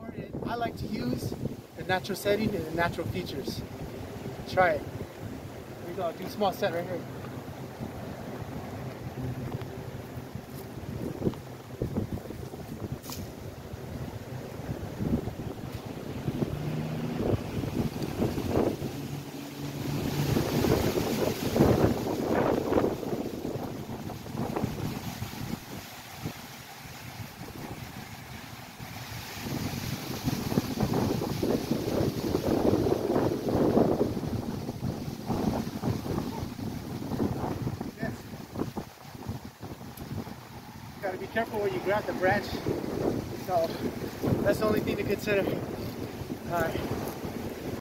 I like to use the natural setting and the natural features. Try it. Here we go. Do a small set right here. Got to be careful when you grab the branch, so that's the only thing to consider. All right.